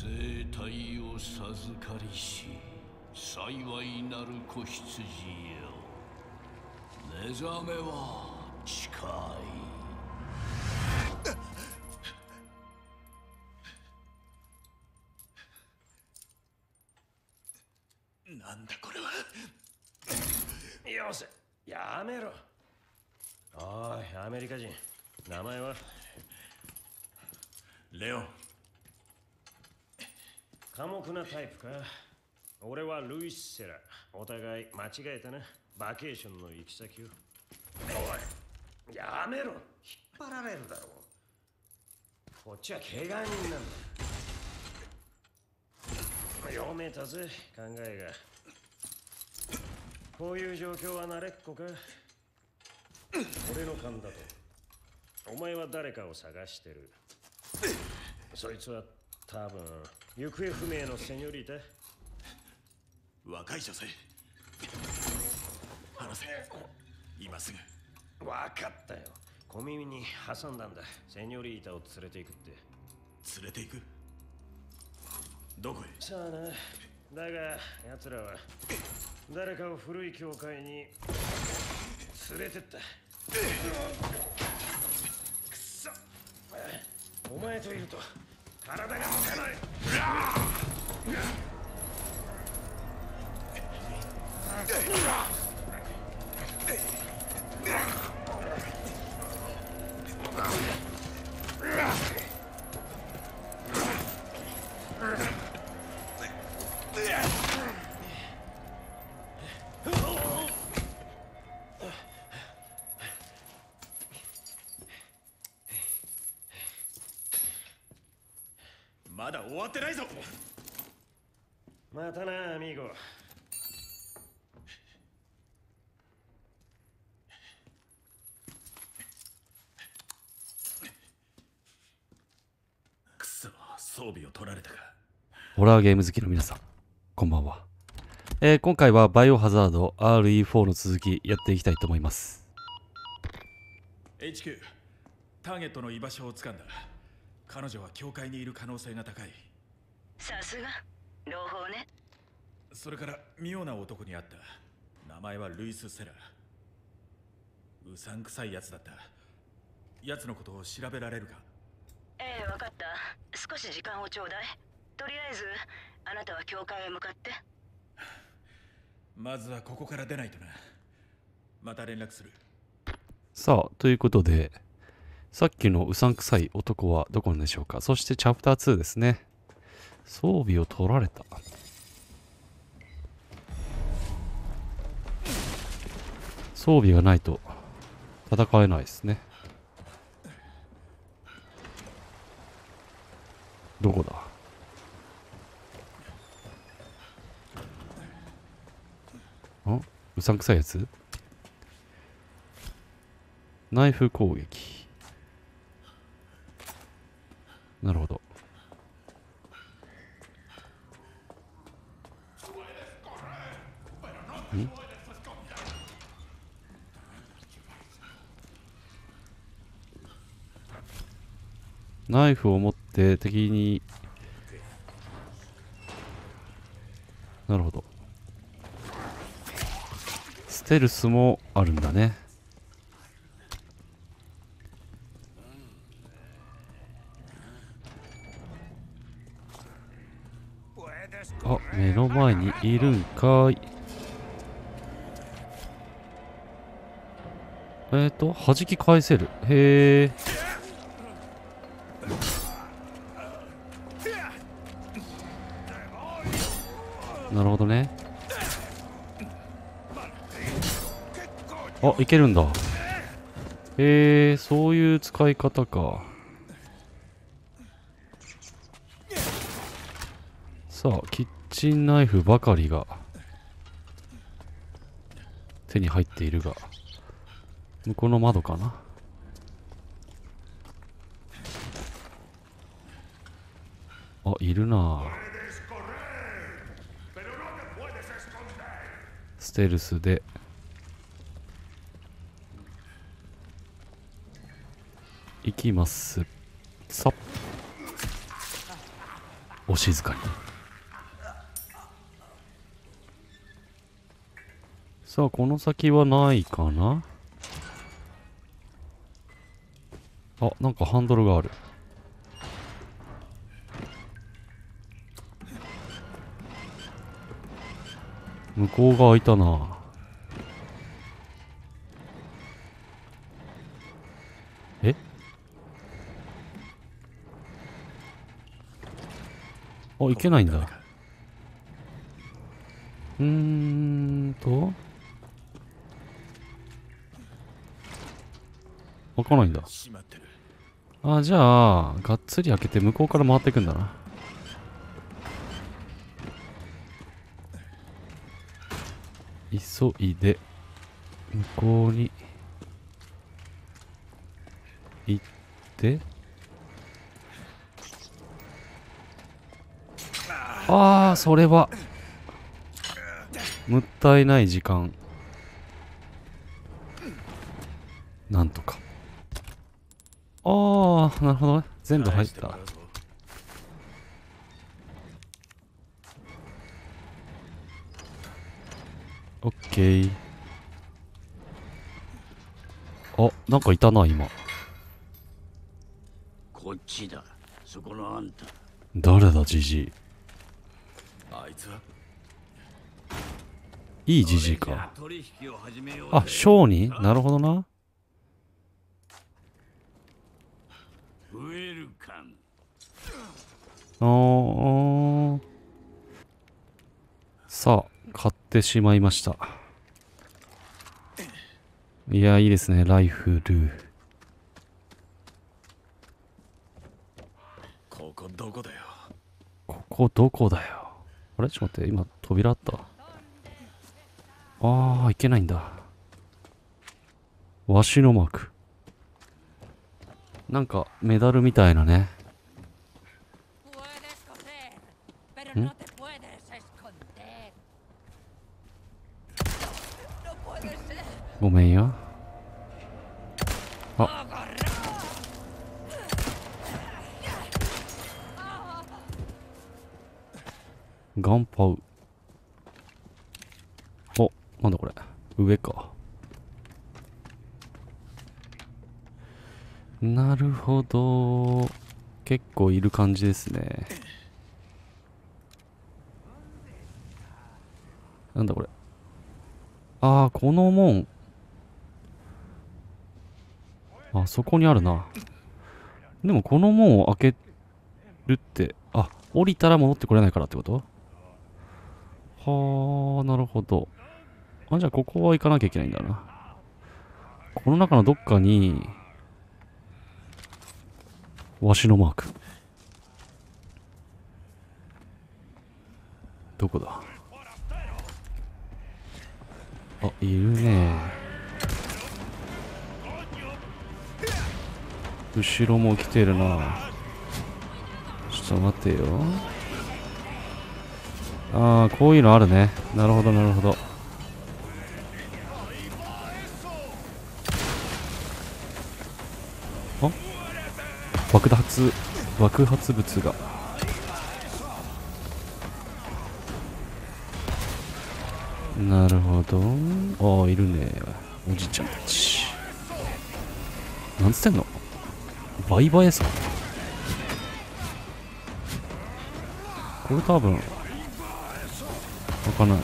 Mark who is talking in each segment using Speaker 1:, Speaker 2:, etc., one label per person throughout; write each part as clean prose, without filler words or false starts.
Speaker 1: 生体を授かりし幸いなる子羊よ、目覚めは近
Speaker 2: い。なんだこれは。
Speaker 3: よせ、やめろ。おい、アメリカ人、名前は？
Speaker 2: レオン。
Speaker 3: 寡黙なタイプか。俺はルイス・セラ。お互い間違えたな、バケーションの行き先を。おい、やめろ。引っ張られるだろう。こっちは怪我人なんだ。読めたぜ、考えが。こういう状況は慣れっこか。俺の勘だとお前は誰かを探してる。そいつは多分行方不明のセニョリータ。
Speaker 2: 若い女性。話せ、今すぐ。
Speaker 3: 分かったよ。小耳に挟んだんだ。セニョリータを連れて行くって。
Speaker 2: 連れて行く？どこへ？
Speaker 3: さあな。だが奴らは誰かを古い教会に連れてった。くそ、お前といると体が動かない。
Speaker 2: まだ終わってないぞ。
Speaker 3: またな、アミーゴ。
Speaker 2: くそ、装備を取られたか。
Speaker 4: ホラーゲーム好きの皆さん、こんばんは。今回はバイオハザード RE4 の続きやっていきたいと思います。
Speaker 2: HQ、ターゲットの居場所をつかんだ。彼女は教会にいる可能性が高い。
Speaker 5: さすが朗報ね。
Speaker 2: それから妙な男に会った。名前はルイス・セラ。うさんくさいやつだった。やつのことを調べられるか？
Speaker 5: ええ、分かった。少し時間をちょうだい。とりあえずあなたは教会へ向かって。
Speaker 2: まずはここから出ないとな。また連絡する。
Speaker 4: さあ、ということで、さっきのうさんくさい男はどこなんでしょうか。そしてチャプター2ですね。装備を取られた。装備がないと戦えないですね。どこだ？うさんくさいやつ？ナイフ攻撃。なるほど。ナイフを持って敵に。なるほど。ステルスもあるんだね。あ、目の前にいるんかい。弾き返せる。へえ。なるほどね。あ、いけるんだ。へえ、そういう使い方か。さあ、キッチンナイフばかりが手に入っているが、向こうの窓かな。あ、いるな。ステルスで行きます。さっ。 お静かに。さあ、この先はないかな。あ、なんかハンドルがある。向こうが開いたな。え？あ、いけないんだ。開かないんだ。
Speaker 2: 閉まってる。
Speaker 4: あ、じゃあ、がっつり開けて向こうから回っていくんだな。急いで、向こうに、行って、ああ、それは、もったいない時間。なんとか。ああ、なるほどね。全部入った。オッケー。あ、なんかいたな、今。
Speaker 1: こっちだ。そこのあんた。
Speaker 4: 誰だ、ジジイ。
Speaker 2: あいつは？
Speaker 4: いいジジイか。
Speaker 1: 取引を始めよう。
Speaker 4: あ、商人？なるほどな。
Speaker 1: ウェルカム。
Speaker 4: さあ、買ってしまいました。いや、いいですね、ライフル。
Speaker 2: ここどこだよ。
Speaker 4: ここどこだよ。あれちょっと待って、今扉あった。ああ、いけないんだ。わしのマーク。なんかメダルみたいなね。ん？ごめんよ。あ、ガンパウ。お、なんだこれ。上か。なるほど。結構いる感じですね。なんだこれ。ああ、この門。あ、そこにあるな。でもこの門を開けるって、あ、降りたら戻ってこれないからってこと？はあ、なるほど。あ、じゃあここは行かなきゃいけないんだな。この中のどっかに、わしのマーク。どこだ？あ、いるね。後ろも来てるな。ちょっと待ってよ。ああ、こういうのあるね。なるほど、なるほど。あ、爆発物が。なるほど。ああ、いるね。おじちゃんたち。なんつってんの？バイバイさん。これ多分、わかんない。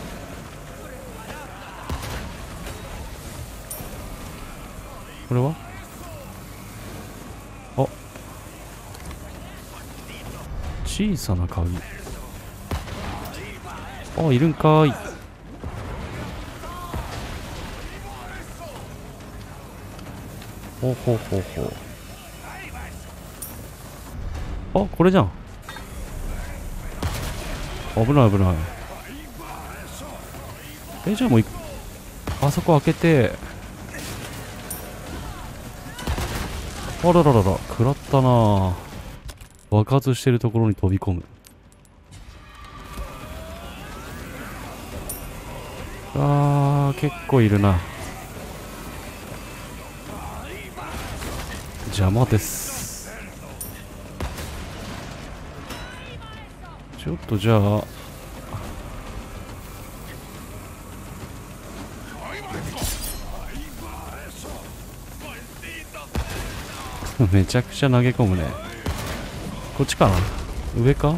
Speaker 4: これは？あ、小さな鍵。あ、いるんかーい。ほうほうほうほう。あ、これじゃん。危ない危ない。じゃあもうあそこ開けて。あらららら、食らったなぁ。爆発してるところに飛び込む。あー、結構いるな。邪魔です。 ちょっとじゃあめちゃくちゃ投げ込むね。こっちかな、上か。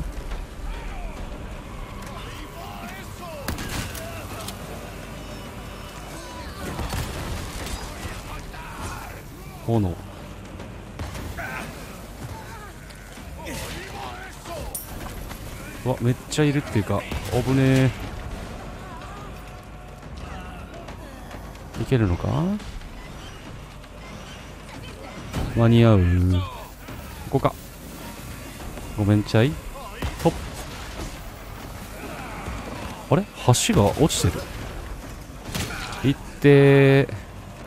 Speaker 4: 炎。うわ、めっちゃいるっていうか危ねえ。いけるのか、間に合う。ここか。ごめんちゃい。とっ。あれ、橋が落ちてる。いってー。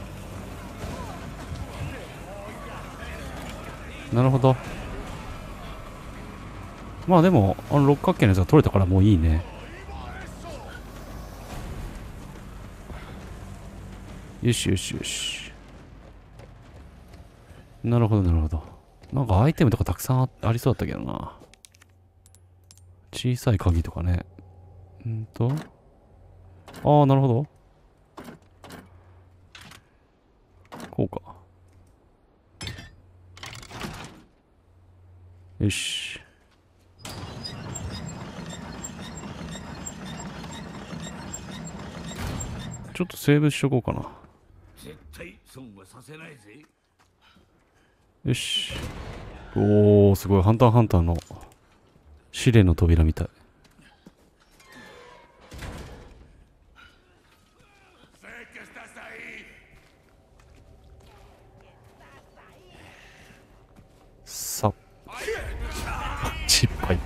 Speaker 4: なるほど。まあでも六角形のやつが取れたからもういいね。よしよしよし。なるほどなるほど。なんかアイテムとかたくさんありそうだったけどな。小さい鍵とかね。ああ、なるほど。こうか。よし。ちょっとセーブしとこうかな。
Speaker 1: 絶対損はさせないぜ。
Speaker 4: よし。おー、すごい。ハンターハンターの試練の扉みたい。さっ。失敗。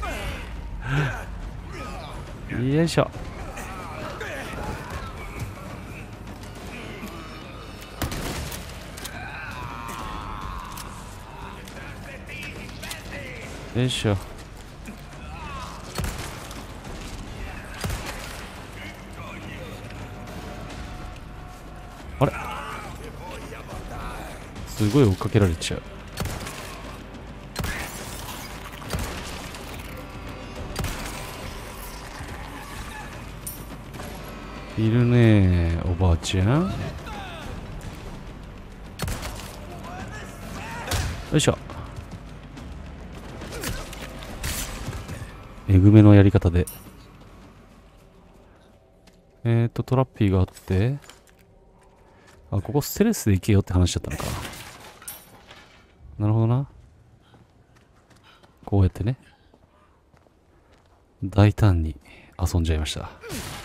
Speaker 4: よいしょ。よいしょ。あれ、すごい追っかけられちゃう。いるねー、おばあちゃん。よいしょ。えぐめのやり方で。トラッピーがあって、あ、ここステレスで行けよって話だったのか。なるほどな。こうやってね。大胆に遊んじゃいました。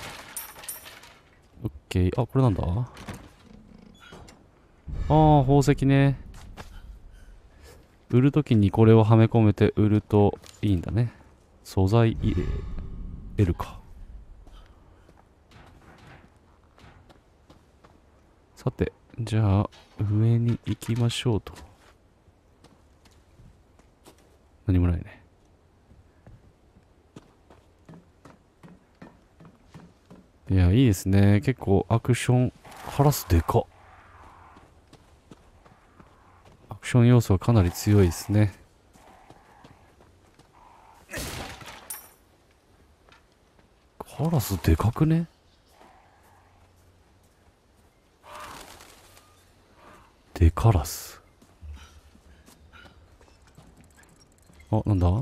Speaker 4: オッケー。あ、これなんだ？ああ、宝石ね。売るときにこれをはめ込めて売るといいんだね。素材入れるか。さて、じゃあ上に行きましょうと。何もないね。いや、いいですね。結構アクション、ハラスでかっ。アクション要素はかなり強いですね。カラスでかくね？デカラス。あ、なんだ？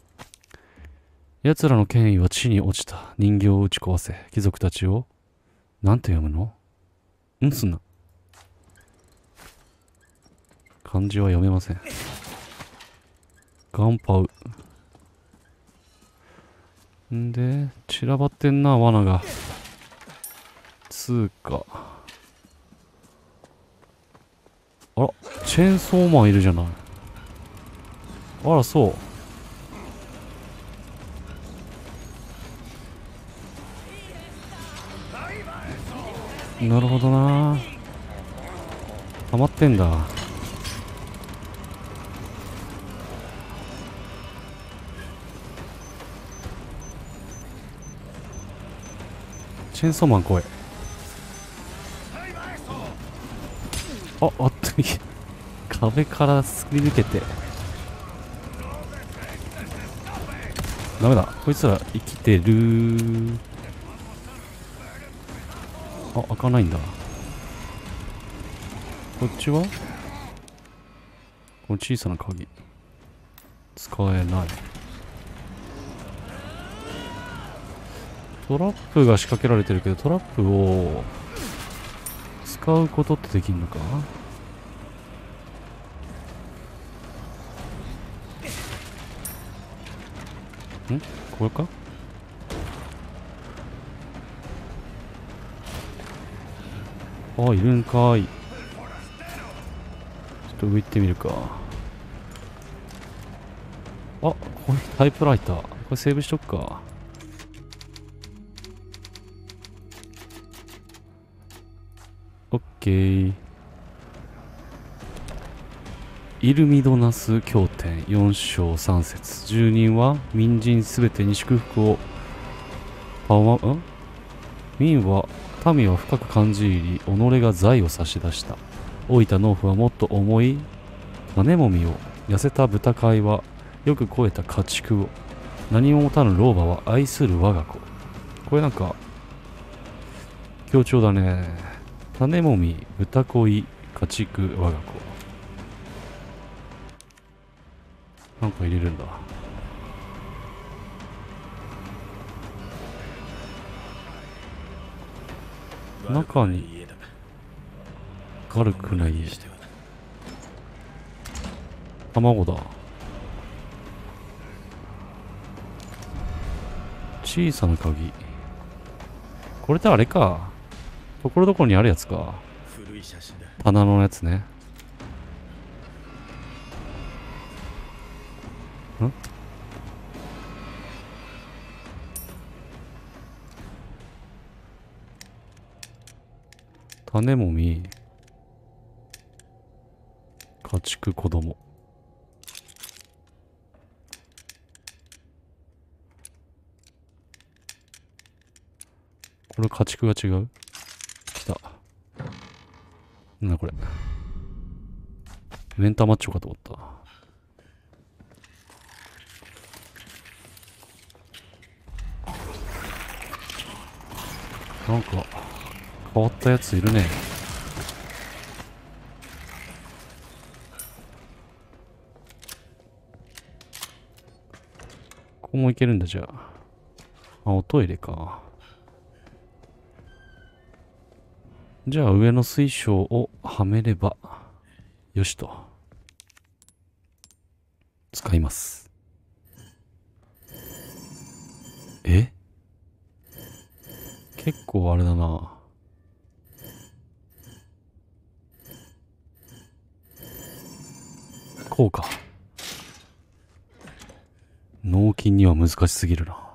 Speaker 4: 奴らの権威は地に落ちた。人形を打ち壊せ。貴族たちを。なんて読むの？すんな。漢字は読めません。ガンパウ。んで、散らばってんな、罠が。つうか。あら、チェーンソーマンいるじゃない。あら、そう。なるほどな。溜まってんだ。チェーンソーマン怖い。あっと壁からすり抜けて。 ダメだ。こいつら生きてる。あ、開かないんだ。こっちはこの小さな鍵。使えない。トラップが仕掛けられてるけど、トラップを使うことってできんのか？ん？これか？あ、いるんかい。ちょっと上行ってみるか。あ、これタイプライター。これセーブしとくか。オッケー。イルミドナス経典4章3節。住人は民人すべてに祝福を民は民は深く感じ入り、己が財を差し出した。老いた農夫はもっと重い種もみを、痩せた豚飼いはよく肥えた家畜を、何も持たぬ老婆は愛する我が子。これなんか強調だね。種もみ、豚恋、家畜、我が子。なんか入れるんだ。中に悪くない家。卵だ。小さな鍵。これってあれか。ところどころにあるやつか。
Speaker 2: 古い写真だ。
Speaker 4: 棚のやつね。ん？種もみ、家畜、子供。これ家畜が違う？来た。なんだこれ。メンタマッチョかと思った。なんか変わったやついるね。ここも行けるんだ。じゃあ。あ、おトイレか。じゃあ上の水晶をはめればよしと。使います。え？結構あれだな。こうか。納金には難しすぎるな。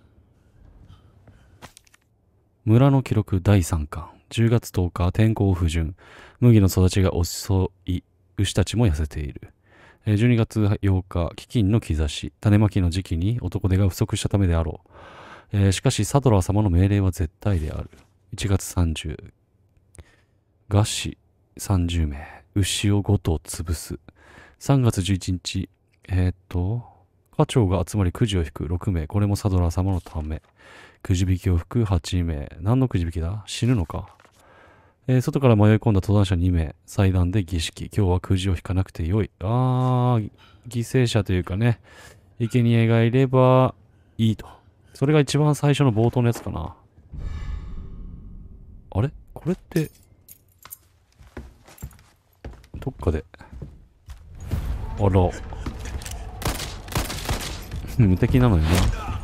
Speaker 4: 村の記録第3巻。10月10日、天候不順。麦の育ちが遅い。牛たちも痩せている。12月8日、飢饉の兆し。種まきの時期に男手が不足したためであろう。しかし、サドラー様の命令は絶対である。1月30、餓死30名。牛を5頭潰す。3月11日、課長が集まりくじを引く6名。これもサドラー様のため。くじ引きを引く8名。何のくじ引きだ？死ぬのか。外から迷い込んだ登山者2名。祭壇で儀式。今日はくじを引かなくてよい。犠牲者というかね、生贄がいればいいと。それが一番最初の冒頭のやつかな。あれ？これって、どっかで。あら。無敵なのよね。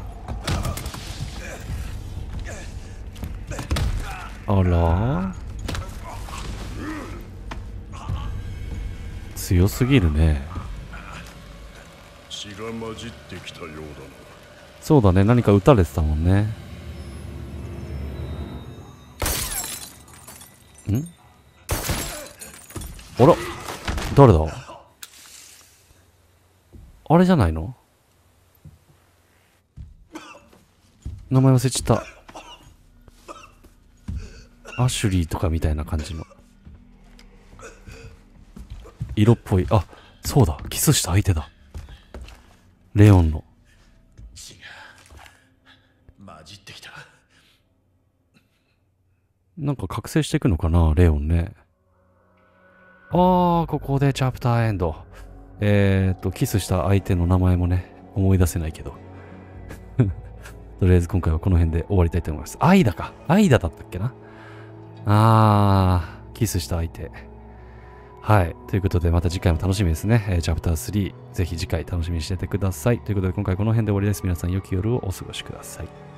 Speaker 4: あら。強すぎるね。
Speaker 6: 血が混じってきたようだな。
Speaker 4: そうだね、何か撃たれてたもんね。ん？あら、誰だ？あれじゃないの？名前忘れちゃった。アシュリーとかみたいな感じの色っぽい。あ、そうだ、キスした相手だ。レオンの。
Speaker 2: 違混じってきた。
Speaker 4: なんか覚醒していくのかな、レオンね。ここでチャプターエンド。キスした相手の名前もね、思い出せないけど。とりあえず今回はこの辺で終わりたいと思います。アイダか。アイダだったっけな。キスした相手。はい。ということで、また次回も楽しみですね。チャプター3、ぜひ次回楽しみにしててください。ということで、今回この辺で終わりです。皆さん、良き夜をお過ごしください。